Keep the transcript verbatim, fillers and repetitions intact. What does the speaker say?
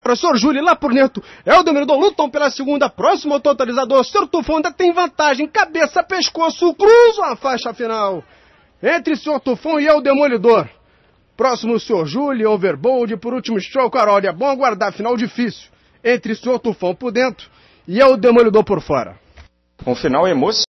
para senhor Júlio lá por dentro. É o Demolidor, lutam pela segunda, próximo totalizador. senhor Tufão ainda tem vantagem, cabeça, pescoço, cruzam a faixa final. Entre senhor Tufão e é o Demolidor. Próximo o senhor Júlio, Overbold, por último Stroll, Carol. É bom aguardar, final difícil. Entre o senhor Tufão por dentro e é o Demolidor por fora. Um final emocionante.